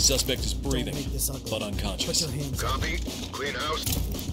Suspect is Don't breathing, make this ugly. but unconscious. Put your hands Copy. Clean house.